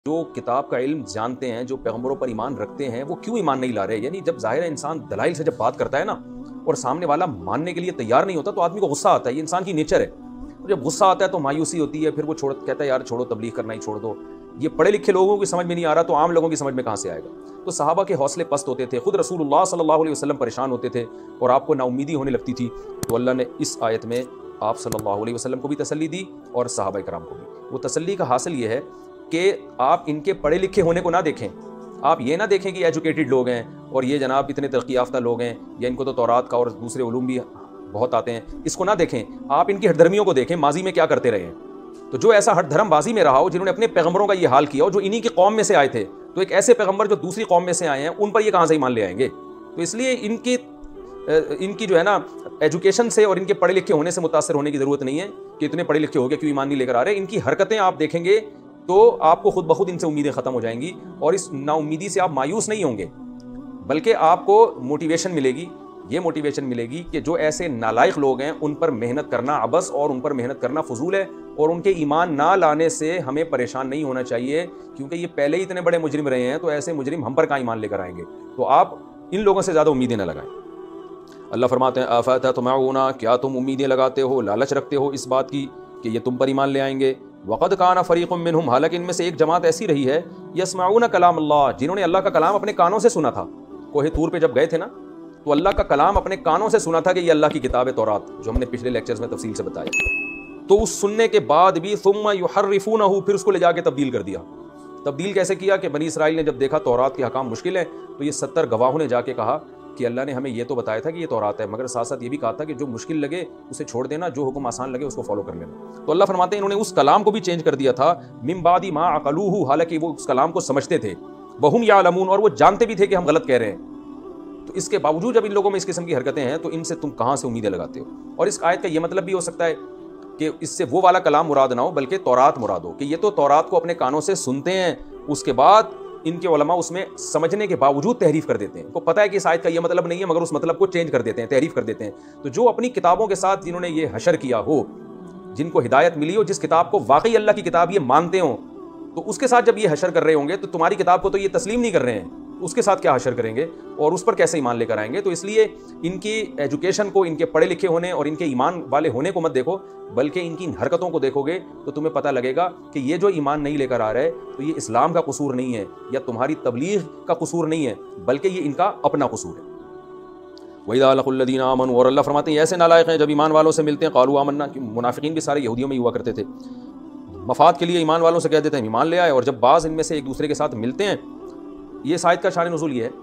جو کتاب کا علم جانتے ہیں، جو پیغمبروں پر ایمان رکھتے ہیں، وہ کیوں ایمان نہیں لا رہے؟ یعنی جب ظاہر ہے انسان دلائل سے جب بات کرتا ہے نا اور سامنے والا ماننے کے لیے تیار نہیں ہوتا تو آدمی کو غصہ آتا ہے. یہ انسان کی نیچر ہے. جب غصہ آتا ہے تو مایوسی ہوتی ہے، پھر وہ کہتا ہے یار چھوڑو، تبلیغ کرنا ہی چھوڑ دو. یہ پڑھے لکھے لوگوں کی سمجھ میں نہیں آ رہا تو عام لوگوں کی سمجھ میں کہاں سے آئے گا؟ تو صحابہ کے حوصلے پست ہوتے تھے، خود رسول اللہ صلی اللہ علیہ وسلم پریشان ہوتے تھے اور آپ کو نا امیدی ہونے لگتی تھی. تو اللہ نے اس آیت میں آپ صلی اللہ علیہ وسلم کو بھی تسلی دی اور صحابہ کرام کو بھی. وہ تسلی کا حاصل یہ ہے کہ آپ ان کے پڑھے لکھے ہونے کو نہ دیکھیں. آپ یہ نہ دیکھیں کہ ایجوکیٹڈ لوگ ہیں اور یہ جناب اتنے ترقی یافتہ لوگ ہیں یا ان کو تو تورات کا اور دوسرے علوم بھی بہت آتے ہیں. اس کو نہ دیکھیں، آپ ان کی ہٹ دھرمیوں کو دیکھیں، ماضی میں کیا کرتے رہے ہیں. تو جو ایسا ہٹ دھرم بازی میں رہا ہو، جنہوں نے اپنے پیغمبروں کا یہ حال کیا ہو، جو انہی کی قوم میں سے آئے تھے، تو ایک ایسے پیغمبر جو دوسری قوم میں سے آئے ہیں ان پر یہ کہاں سے ایمان لے آئیں گے؟ تو اس لیے ان کی جو ہے نا ایجوکیشن سے اور ان کے پڑھے لکھے ہونے سے متاثر ہونے کی ضرورت نہیں ہے کہ اتنے پڑھے لکھے ہو گئے کیوں ایمان نہیں لے کر آ رہے. ان کی حرکتیں آپ دیکھیں گے تو آپ کو خود بخود ان سے امیدیں ختم ہو جائیں گی اور اس نا امیدی سے آپ مایوس نہیں ہوں گے، بلکہ آپ کو موٹیویشن ملے گی. یہ موٹیویشن ملے گی کہ جو ایسے نالائق لوگ ہیں ان پر محنت کرنا عبث اور ان پر محنت کرنا فضول ہے، اور ان کے ایمان نہ لانے سے ہمیں پریشان نہیں ہونا چاہیے کیونکہ یہ پہلے ہی اتنے بڑے مجرم رہے ہیں، تو ایسے مجرم ہم پر کہاں ایمان لے کر آئیں گے؟ تو آپ ان لوگوں سے زیادہ امیدیں نہ لگائیں. اللہ فرماتے ہیں افتطمعون، کیا تم امیدیں لگاتے ہو، لالچ رکھتے ہو اس بات کی کہ یہ تم پر ایمان لے آئیں گے؟ وقد کان فریق منہم، حالانکہ ان میں سے ایک جماعت ایسی رہی ہے، یسمعون کلام اللہ، جنہوں نے اللہ کا کلام اپنے کانوں سے سنا تھا. کوہ طور پہ جب گئے تھے نا تو اللہ کا کلام اپنے کانوں سے سنا تھا کہ یہ اللہ کی کتاب ہے تورات، جو ہم نے پچھلے لیکچرز میں تفصیل سے بتایا. تو اس سننے کے بعد بھی ثم یحرفونہ، پھر اس کو لے جا کے تبدیل کر دیا. تبدیل کیسے کیا کہ بنی اسرائیل نے جب دیکھا تورات کے احکام مشکل ہیں تو یہ 70 گواہوں نے جا کے کہا کہ اللہ نے ہمیں یہ تو بتایا تھا کہ یہ تورات ہے، مگر ساتھ ساتھ یہ بھی کہا تھا کہ جو مشکل لگے اسے چھوڑ دینا، جو حکم آسان لگے اس کو فالو کر لینا. تو اللہ فرماتے ہیں انہوں نے اس کلام کو بھی چینج کر دیا تھا، من بعد ما عقلوہ، حالانکہ وہ اس کلام کو سمجھتے تھے، وہم یعلمون، اور وہ جانتے بھی تھے کہ ہم غلط کہہ رہے ہیں. تو اس کے باوجود جب ان لوگوں میں اس قسم کی حرکتیں ہیں تو ان سے تم کہاں سے امیدیں لگاتے ہو؟ اور اس آیت کا یہ مطلب بھی ہو سکتا ہے کہ اس سے وہ والا کلام مراد نہ ہو بلکہ تورات مراد ہو، کہ یہ تو تورات کو اپنے کانوں سے سنتے ہیں، اس کے بعد ان کے علماء اس میں سمجھنے کے باوجود تحریف کر دیتے ہیں. ان کو پتہ ہے کہ اس آیت کا یہ مطلب نہیں ہے مگر اس مطلب کو چینج کر دیتے ہیں، تحریف کر دیتے ہیں. تو جو اپنی کتابوں کے ساتھ جنہوں نے یہ حشر کیا ہو، جن کو ہدایت ملی ہو، جس کتاب کو واقعی اللہ کی کتاب یہ مانتے ہوں، تو اس کے ساتھ جب یہ حشر کر رہے ہوں گے تو تمہاری کتاب کو تو یہ تسلیم نہیں کر رہے ہیں، اس کے ساتھ کیا حشر کریں گے اور اس پر کیسے ایمان لے کر آئیں گے؟ تو اس لیے ان کی ایجوکیشن کو، ان کے پڑھے لکھے ہونے اور ان کے ایمان والے ہونے کو مت دیکھو، بلکہ ان کی حرکتوں کو دیکھو گے تو تمہیں پتہ لگے گا کہ یہ جو ایمان نہیں لے کر آ رہے تو یہ اسلام کا قصور نہیں ہے یا تمہاری تبلیغ کا قصور نہیں ہے، بلکہ یہ ان کا اپنا قصور ہے. وَإِذَا لَقُوا الَّذِينَ آمَنُوا، اور اللہ فرماتے ہیں ایسے نالائق ہیں جب ایمان والوں سے ملتے ہیں، قالوا آمنا، منافقین بھی سارے یہودیوں میں ہی ہوا کرتے تھے، مفاد کے لیے ایمان والوں سے کہہ دیتے ہیں ایمان لے آئے، اور جب بعض ان میں سے ایک دوسرے کے ساتھ ملتے ہیں. یہ اس آیت کا شان نزول یہ ہے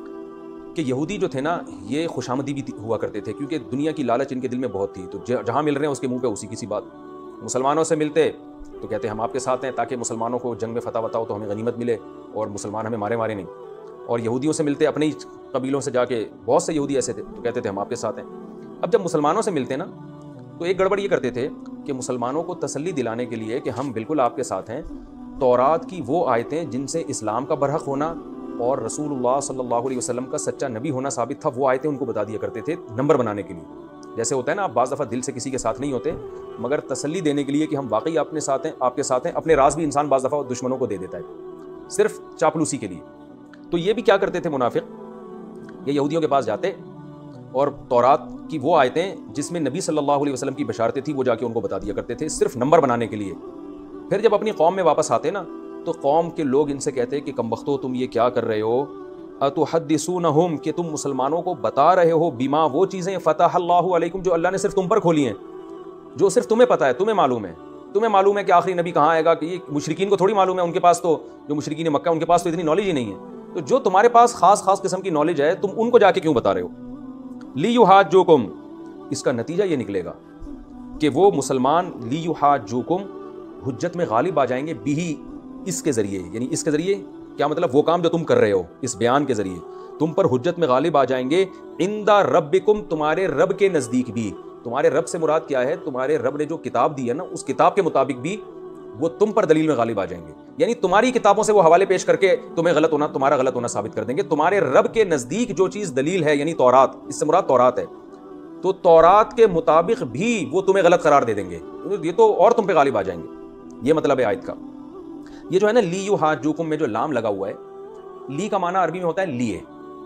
کہ یہودی جو تھے نا یہ خوشامدی بھی ہوا کرتے تھے کیونکہ دنیا کی لالچ ان کے دل میں بہت تھی، تو جہاں مل رہے ہیں اس کے منہ پہ اسی کسی بات. مسلمانوں سے ملتے تو کہتے ہم آپ کے ساتھ ہیں تاکہ مسلمانوں کو جنگ میں فتح بتاؤ تو ہمیں غنیمت ملے اور مسلمان ہمیں مارے نہیں. اور یہودیوں سے ملتے اپنے ہی قبیلوں سے جا کے، بہت سے یہودی ایسے تھے تو کہتے تھے ہم آپ کے ساتھ ہیں. اب جب مسلمانوں سے ملتے نا تو ایک گڑبڑ یہ کرتے تھے کہ مسلمانوں کو تسلی دلانے کے لیے کہ ہم بالکل آپ کے ساتھ ہیں، تورات کی وہ آیتیں جن سے اسلام کا برحق ہونا اور رسول اللہ صلی اللہ علیہ وسلم کا سچا نبی ہونا ثابت تھا، وہ آیتیں ان کو بتا دیا کرتے تھے نمبر بنانے کے لیے. جیسے ہوتا ہے نا آپ بعض دفعہ دل سے کسی کے ساتھ نہیں ہوتے مگر تسلی دینے کے لیے کہ ہم واقعی آپ کے ساتھ ہیں. اپنے راز بھی انسان بعض دفعہ دشمنوں کو دے دیتا ہے صرف چاپلوسی کے لیے. تو یہ بھی کیا کرتے تھے منافق، یہ یہودیوں کے پاس جاتے اور تورات کی وہ آیتیں جس میں نبی صلی اللہ علیہ وسلم کی بشارتیں تھیں وہ جا کے ان کو بتا دیا کرتے تھے صرف نمبر بنانے کے لیے. پھر جب اپنی قوم میں واپس آتے نا تو قوم کے لوگ ان سے کہتے کہ کم بختو تم یہ کیا کر رہے ہو، اتحدثونہم، کہ تم مسلمانوں کو بتا رہے ہو، بما، وہ چیزیں فتح اللہ علیکم جو اللہ نے صرف تم پر کھولی ہیں، جو صرف تمہیں پتہ ہے، تمہیں معلوم ہے کہ آخری نبی کہاں آئے گا، کہ یہ مشرکین کو تھوڑی معلوم ہے، ان کے پاس تو جو مشرکین مکہ ان کے پاس تو اتنی نالج ہی نہیں ہے. تو جو تمہارے پاس خاص قسم کی نالج ہے تم ان کو جا کے کیوں بتا رہے ہو؟ لیحاجوکم، اس کا نتیجہ یہ نکلے گا کہ وہ مسلمان لیحاجوکم، حجت میں غالب آ جائیں گے، بھی، اس کے ذریعے. یعنی اس کے ذریعے کیا مطلب؟ وہ کام جو تم کر رہے ہو اس بیان کے ذریعے تم پر حجت میں غالب آ جائیں گے، عند ربکم، تمہارے رب کے نزدیک بھی. تمہارے رب سے مراد کیا ہے؟ تمہارے رب نے جو کتاب دی ہے نا اس کتاب کے مطابق بھی وہ تم پر دلیل میں غالب آ جائیں گے. یعنی تمہاری کتابوں سے وہ حوالے پیش کر کے تمہارا غلط ہونا ثابت کر دیں گے. تمہارے رب کے نزدیک جو چیز دلیل ہے یعنی تورات، اس سے مراد تورات ہے، تو تورات کے مطابق بھی وہ تمہیں غلط قرار دے دیں گے. یہ تو اور تم پہ غالب آ جائیں گے. یہ مطلب ہے آیت کا. یہ جو ہے نا لی یحاجوکم میں جو لام لگا ہوا ہے، لی کا معنی عربی میں ہوتا ہے لیے،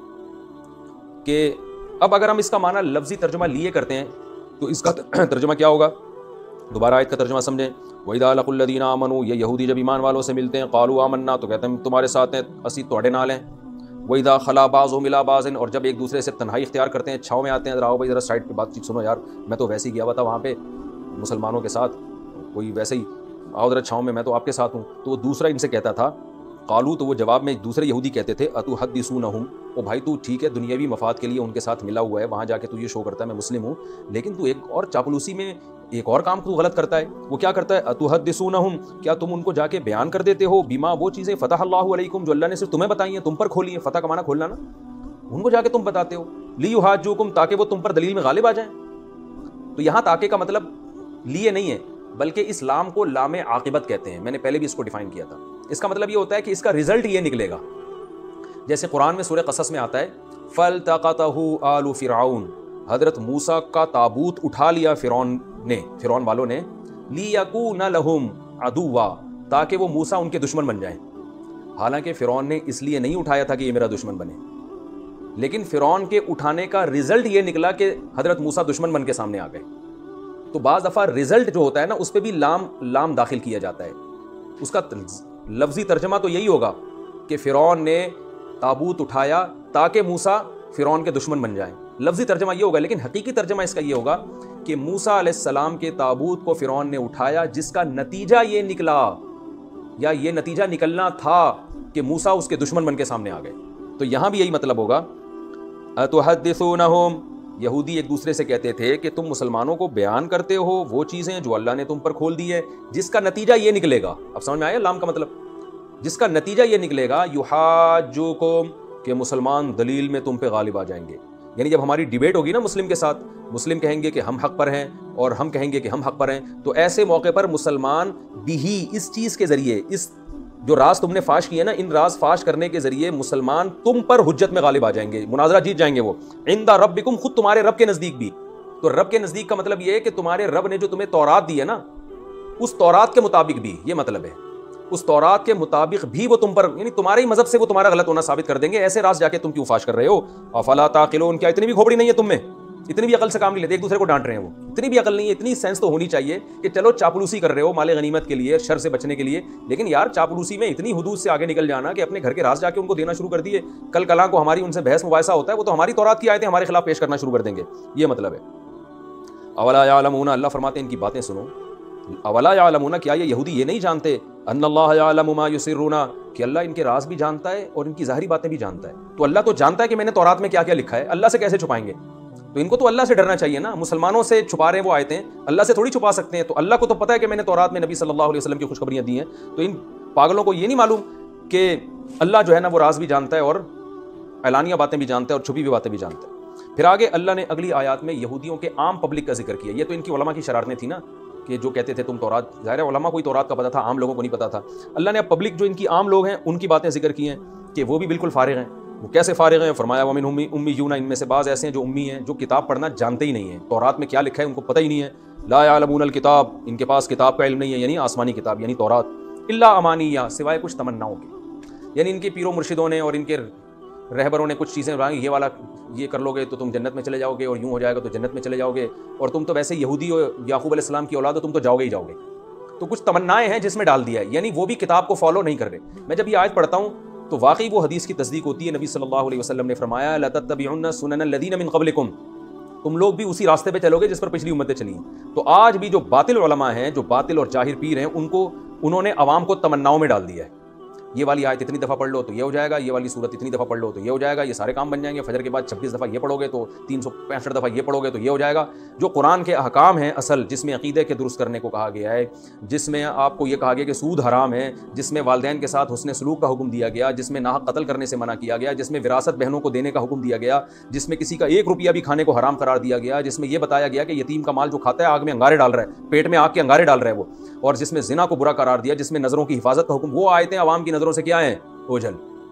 کہ اب اگر ہم اس کا معنی لفظی ترجمہ لیے کرتے ہیں تو اس کا ترجمہ کیا ہوگا؟ دوبارہ آیت کا ترجمہ سمجھیں. وَإِذَا لَقُوا الَّذِينَ آمَنُوا، یہ یہودی جب ایمان والوں سے ملتے ہیں، قالوا آمنا، تو کہتے ہیں تمہارے ساتھ ہیں، اسی تواڈے نال ہیں. وَإِذَا خَلَا بَعْضُهُمْ إِلَىٰ بَعْضٍ، اور جب ایک دوسرے سے تنہائی اختیار کرتے ہیں، چھاؤں میں آتے ہیں، ذرا آؤ بھائی ذرا سائڈ پہ بات چیت سنو یار، میں تو ویسے ہی گیا ہوا تھا وہاں پہ مسلمانوں کے ساتھ، کوئی ویسے ہی آؤ ذرا چھاؤں میں تو آپ کے ساتھ ہوں. تو وہ دوسرا ان سے کہتا تھا، قالو، تو وہ جواب میں دوسرے یہودی کہتے تھے، اتحدثونہم، او بھائی تو ٹھیک ہے دنیاوی مفاد کے لیے ان کے ساتھ ملا ہوا ہے، وہاں جا کے تو یہ شو کرتا ہے میں مسلم ہوں، لیکن تو ایک اور چاپلوسی میں ایک اور کام تو غلط کرتا ہے. وہ کیا کرتا ہے؟ اتحدثونہم، کیا تم ان کو جا کے بیان کر دیتے ہو، بیما، وہ چیزیں فتح اللہ علیکم جو اللہ نے صرف تمہیں بتائی ہیں، تم پر کھولی ہیں. فتح کا معنی کھولنا نا، ان کو جا کے تم بتاتے ہو. لیحاجوکم، تاکہ وہ تم پر دلیل میں غالب آ جائیں. تو یہاں تاکہ کا مطلب لیے نہیں ہے، بلکہ اس لام کو لام عاقبت کہتے ہیں. میں نے پہلے بھی اس کو ڈیفائن کیا تھا. اس کا مطلب یہ ہوتا ہے کہ اس کا رزلٹ یہ نکلے گا. جیسے قرآن میں سورہ قصص میں آتا ہے، فَالْتَقَطَهُ آلُ فِرْعَوْنَ، حضرت موسیٰ کا تابوت اٹھا لیا فرعون والوں نے، لِيَكُونَ لَهُمْ عَدُوًّا، تاکہ وہ موسیٰ ان کے دشمن بن جائیں. حالانکہ فرعون نے اس لیے نہیں اٹھایا تھا کہ یہ میرا دشمن بنے، لیکن فرعون کے اٹھانے کا رزلٹ یہ نکلا کہ حضرت موسیٰ دشمن بن کے سامنے آ گئے. تو بعض دفعہ رزلٹ جو ہوتا ہے نا اس پہ بھی لام داخل کیا جاتا ہے. اس کا لفظی ترجمہ تو یہی ہوگا کہ فرعون نے تابوت اٹھایا تاکہ موسیٰ فرعون کے دشمن بن جائیں. لفظی ترجمہ یہ ہوگا، لیکن حقیقی ترجمہ اس کا یہ ہوگا کہ موسیٰ علیہ السلام کے تابوت کو فرعون نے اٹھایا، جس کا نتیجہ یہ نکلا، یا یہ نتیجہ نکلنا تھا کہ موسیٰ اس کے دشمن بن کے سامنے آ گئے. تو یہاں بھی یہی مطلب ہوگا. اتحدثونہم، یہودی ایک دوسرے سے کہتے تھے کہ تم مسلمانوں کو بیان کرتے ہو وہ چیزیں جو اللہ نے تم پر کھول دی ہے، جس کا نتیجہ یہ نکلے گا. اب سمجھ میں آیا لام کا مطلب؟ جس کا نتیجہ یہ نکلے گا، یحاجوکم، کہ مسلمان دلیل میں تم پہ غالب آ جائیں گے. یعنی جب ہماری ڈیبیٹ ہوگی نا مسلم کے ساتھ، مسلم کہیں گے کہ ہم حق پر ہیں اور ہم کہیں گے کہ ہم حق پر ہیں، تو ایسے موقع پر مسلمان بھی اس چیز کے ذریعے، اس جو راز تم نے فاش کیے نا، ان راز فاش کرنے کے ذریعے مسلمان تم پر حجت میں غالب آ جائیں گے، مناظرہ جیت جائیں گے. وہ عند ربکم، خود تمہارے رب کے نزدیک بھی. تو رب کے نزدیک کا مطلب یہ ہے کہ تمہارے رب نے جو تمہیں تورات دی ہے نا، اس تورات کے مطابق بھی، یہ مطلب ہے اس تورات کے مطابق بھی وہ تم پر، یعنی تمہارے ہی مذہب سے وہ تمہارا غلط ہونا ثابت کر دیں گے. ایسے راز جا کے تم کیوں فاش کر رہے ہو؟ افلا تعقلون، کیا اتنی بھی کھوپڑی نہیں ہے تم میں؟ اتنی بھی عقل سے کام نہیں لیتے، ایک دوسرے کو ڈانٹ رہے ہیں. وہ اتنی بھی عقل نہیں ہے، اتنی سینس تو ہونی چاہیے کہ چلو چاپلوسی کر رہے ہو مال غنیمت کے لیے، شر سے بچنے کے لیے، لیکن یار چاپلوسی میں اتنی حدود سے آگے نکل جانا کہ اپنے گھر کے راز جا کے ان کو دینا شروع کر دیے. کل کلاں کو ہماری ان سے بحث مباحثہ ہوتا ہے، وہ تو ہماری تورات کی آیتیں ہمارے خلاف پیش کرنا شروع کر دیں گے. یہ مطلب ہے. اولا یعلمون، اللہ فرماتے ہیں ان کی باتیں سنو. اولا یعلمون، کیا یہ یہودی یہ نہیں جانتے، ان اللہ یعلم ما یسرون، کہ اللہ ان کے راز بھی جانتا ہے اور ان کی ظاہری باتیں بھی جانتا ہے. تو اللہ تو جانتا ہے کہ میں نے تورات میں کیا کیا لکھا ہے، اللہ سے کیسے چھپائیں گے؟ تو ان کو تو اللہ سے ڈرنا چاہیے نا. مسلمانوں سے چھپا رہے ہیں وہ آیتیں، اللہ سے تھوڑی چھپا سکتے ہیں. تو اللہ کو تو پتہ ہے کہ میں نے تورات میں نبی صلی اللہ علیہ وسلم کی خوشخبریاں دی ہیں. تو ان پاگلوں کو یہ نہیں معلوم کہ اللہ جو ہے نا وہ راز بھی جانتا ہے اور اعلانیہ باتیں بھی جانتا ہے اور چھپی ہوئی باتیں بھی جانتا ہے. پھر آگے اللہ نے اگلی آیات میں یہودیوں کے عام پبلک کا ذکر کیا. یہ تو ان کی علماء کی شرارتیں تھیں نا، کہ جو کہتے تھے تم تورات، ظاہر ہے علماء کو ہی تورات کا پتہ تھا، عام لوگوں کو نہیں پتہ تھا. اللہ نے اب پبلک جو ان کی عام لوگ ہیں ان کی باتیں ذکر کی ہیں کہ وہ بھی بالکل فارغ ہیں. وہ کیسے فارغ ہیں؟ فرمایا ومن امیون، ان میں سے بعض ایسے ہیں جو امی ہیں، جو کتاب پڑھنا جانتے ہی نہیں ہیں، تورات میں کیا لکھا ہے ان کو پتہ ہی نہیں ہے. لا یعلمون الکتاب، ان کے پاس کتاب کا علم نہیں ہے، یعنی آسمانی کتاب یعنی تورات. الا امانیہ، سوائے کچھ تمناؤں کے، یعنی ان کے پیروں مرشدوں نے اور ان کے رہبروں نے کچھ چیزیں بتائیں، یہ والا یہ کر لو گے تو تم جنت میں چلے جاؤ گے، اور یوں ہو جائے گا تو جنت میں چلے جاؤ گے، اور تم تو ویسے یہودی ہو، یعقوب علیہ السلام کی اولاد ہو، تم تو جاؤ گے ہی جاؤ گے. تو کچھ تمنائیں ہیں جس میں ڈال دیا ہے، یعنی وہ بھی کتاب کو فالو نہیں کر رہے. میں جب یہ آیت پڑھتا ہوں تو واقعی وہ حدیث کی تصدیق ہوتی ہے. نبی صلی اللہ علیہ وسلم نے فرمایا لَتَتَّبِعُنَّ سُنَنَ الَّذِينَ مِن قَبْلِكُمْ، تم لوگ بھی اسی راستے پہ چلو گے جس پر پچھلی امتیں چلی ہیں. تو آج بھی جو باطل علماء ہیں، جو باطل اور جاہر پیر ہیں، انہوں نے عوام کو تمناؤں میں ڈال دیا ہے. یہ والی آیت اتنی دفعہ پڑھ لو تو یہ ہو جائے گا، یہ والی صورت اتنی دفعہ پڑھ لو تو یہ ہو جائے گا، یہ سارے کام بن جائیں گے. فجر کے بعد 26 دفعہ یہ پڑھو گے تو 365 دفعہ یہ پڑھو گے تو یہ ہو جائے گا. جو قرآن کے احکام ہیں اصل، جس میں عقیدے کے درست کرنے کو کہا گیا ہے، جس میں آپ کو یہ کہا گیا کہ سود حرام ہے، جس میں والدین کے ساتھ حسن سلوک کا حکم دیا گیا، جس میں ناحق قتل کرنے سے منع کیا گیا، جس میں وراثت بہنوں کو دینے کا حکم دیا گیا، جس میں کسی کا 1 روپیہ بھی کھانے کو حرام قرار دیا گیا، جس میں یہ بتایا گیا کہ یتیم کا مال جو کھاتا ہے آگ میں انگارے ڈال رہا ہے، پیٹ میں آگ کے انگارے ڈال رہا ہے وہ، اور جس میں زنا کو برا قرار دیا، جس میں نظروں کی حفاظت کا حکم. وہ آیتیں عوام کی نظروں سے کیا ہیں؟ اوجھل.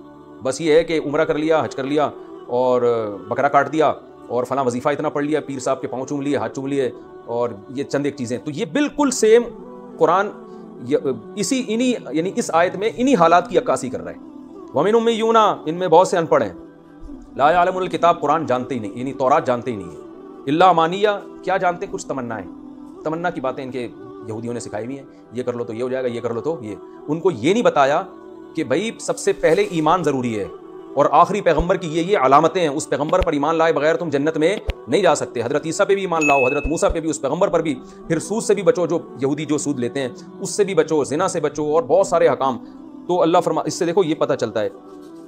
بس یہ ہے کہ عمرہ کر لیا، حج کر لیا اور بکرا کاٹ دیا اور فلاں وظیفہ اتنا پڑھ لیا، پیر صاحب کے پاؤں چوم لیے، ہاتھ چوم لیے، اور یہ چند ایک چیزیں. تو یہ بالکل سیم قرآن یعنی اس آیت میں انہی حالات کی عکاسی کر رہا ہے. وَمِنْهُمْ أُمِّيُّونَ ان میں بہت سے ان پڑھ ہیں. لا يعلمون الکتاب قرآن جانتے ہی نہیں, یعنی تورات جانتے ہی نہیں ہے. الا امانیہ کیا جانتے, کچھ تمنائیں, تمنا کی باتیں ان کے یہودیوں نے سکھائی ہوئی ہیں, یہ کر لو تو یہ ہو جائے گا, یہ کر لو تو یہ. ان کو یہ نہیں بتایا کہ بھائی سب سے پہلے ایمان ضروری ہے اور آخری پیغمبر کی یہ علامتیں ہیں, اس پیغمبر پر ایمان لائے بغیر تم جنت میں نہیں جا سکتے. حضرت عیسیٰ پہ بھی ایمان لاؤ, حضرت موسیٰ پہ بھی, اس پیغمبر پر بھی. پھر سود سے بھی بچو, جو یہودی جو سود لیتے ہیں اس سے بھی بچو, زنا سے بچو, اور بہت سارے احکام. تو اللہ اس سے دیکھو یہ پتہ چلتا ہے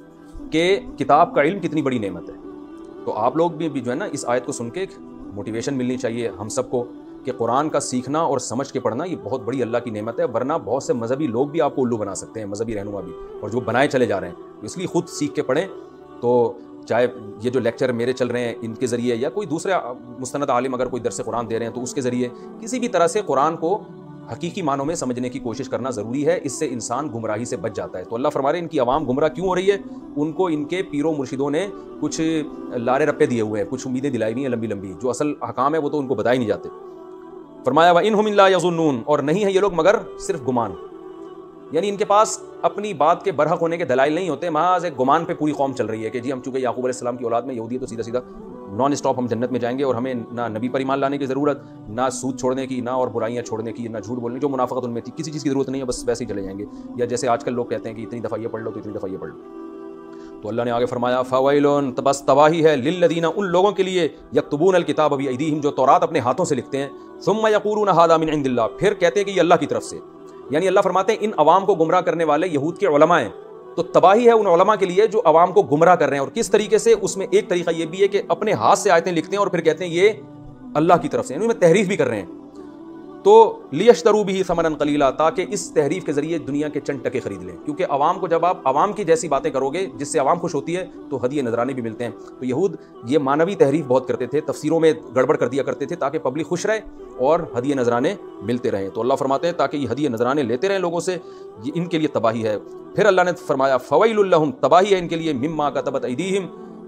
کہ کتاب کا علم کتنی بڑی نعمت ہے. تو آپ لوگ بھی جو ہے نا اس آیت کو سن کے ایک موٹیویشن ملنی چاہیے ہم سب کو کہ قرآن کا سیکھنا اور سمجھ کے پڑھنا یہ بہت بڑی اللہ کی نعمت ہے. ورنہ بہت سے مذہبی لوگ بھی آپ کو الو بنا سکتے ہیں, مذہبی رہنما بھی, اور جو بنائے چلے جا رہے ہیں. اس لیے خود سیکھ کے پڑھیں. تو چاہے یہ جو لیکچر میرے چل رہے ہیں ان کے ذریعے, یا کوئی دوسرے مستند عالم اگر کوئی درس قرآن دے رہے ہیں تو اس کے ذریعے, کسی بھی طرح سے قرآن کو حقیقی معنوں میں سمجھنے کی کوشش کرنا ضروری ہے. اس سے انسان گمراہی سے بچ جاتا ہے. تو اللہ فرما رہے ہیں ان کی عوام گمراہ کیوں ہو رہی ہے, ان کو ان کے پیروں مرشدوں نے کچھ لارے رپے دیے ہوئے ہیں, کچھ امیدیں دلائی ہوئی ہیں لمبی لمبی, جو اصل احکام ہے وہ تو ان کو بتائے نہیں جاتے. فرمایا وَإِنْهُمْ إِلَّا يَظُنُّونَ, اور نہیں ہے یہ لوگ مگر صرف گمان, یعنی ان کے پاس اپنی بات کے برحق ہونے کے دلائل نہیں ہوتے, محض ایک گمان پہ پوری قوم چل رہی ہے کہ جی ہم چونکہ یعقوب علیہ السلام کی اولاد میں یہودی ہے تو سیدھا سیدھا نان اسٹاپ ہم جنت میں جائیں گے, اور ہمیں نہ نبی پر ایمان لانے کی ضرورت, نہ سود چھوڑنے کی, نہ اور برائیاں چھوڑنے کی, نہ جھوٹ بولنے, جو منافقت ان میں تھی کسی چیز کی ضرورت نہیں ہے, بس ویسے ہی چلے جائیں گے. یا جیسے آج کل لوگ کہتے ہیں کہ اتنی دفعہ یہ پڑھ لو تو اتنی دفعہ یہ پڑھ لو. تو اللہ نے آگے فرمایا فویلون, بس تباہی ہے, للذین, ان لوگوں کے لیے, یکتبون الکتاب بایدیہم, جو تورات اپنے ہاتھوں سے لکھتے ہیں, ثم یقولون ھذا من عند اللہ, پھر کہتے ہیں کہ یہ اللہ کی طرف سے. یعنی اللہ فرماتے ہیں ان عوام کو گمراہ کرنے والے یہود کے علماء ہیں. تو تباہی ہے ان علماء کے لیے جو عوام کو گمراہ کر رہے ہیں. اور کس طریقے سے, اس میں ایک طریقہ یہ بھی ہے کہ اپنے ہاتھ سے آیتیں لکھتے ہیں اور پھر کہتے ہیں یہ اللہ کی طرف سے, یعنی میں تحریف بھی کر رہے ہیں. تو لیشتروا بہ ثمنا قلیلا, تاکہ اس تحریف کے ذریعے دنیا کے چند ٹکے خرید لیں. کیونکہ عوام کو جب آپ عوام کی جیسی باتیں کرو گے جس سے عوام خوش ہوتی ہے تو ہدیے نذرانے بھی ملتے ہیں. تو یہود یہ مانوی تحریف بہت کرتے تھے, تفسیروں میں گڑبڑ کر دیا کرتے تھے تاکہ پبلک خوش رہے اور ہدیے نذرانے ملتے رہیں. تو اللہ فرماتے ہیں تاکہ یہ ہدیے نذرانے لیتے رہیں لوگوں سے, یہ ان کے لیے تباہی ہے. پھر اللہ نے فرمایا فویل لہم, تباہی ہے ان کے لیے, مما کتبت ایدیہم,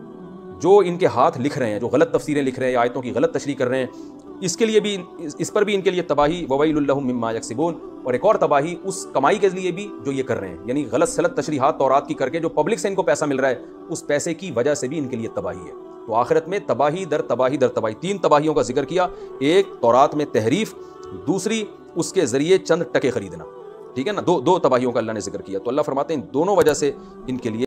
جو ان کے ہاتھ لکھ رہے ہیں, جو غلط تفسیریں لکھ رہے ہیں, آیتوں کی غلط تشریح کر رہے ہیں, اس کے لیے بھی, اس پر بھی ان کے لیے تباہی. وویل لہم مما یکسبون, اور ایک اور تباہی اس کمائی کے لیے بھی جو یہ کر رہے ہیں, یعنی غلط سلط تشریحات تورات کی کر کے جو پبلک سے ان کو پیسہ مل رہا ہے, اس پیسے کی وجہ سے بھی ان کے لیے تباہی ہے. تو آخرت میں تباہی در تباہی در تباہی, 3 تباہیوں کا ذکر کیا. ایک تورات میں تحریف, دوسری اس کے ذریعے چند ٹکے خریدنا, ٹھیک ہے نا, دو تباہیوں کا اللہ نے ذکر کیا. تو اللہ فرماتے ہیں ان دونوں وجہ سے ان کے لیے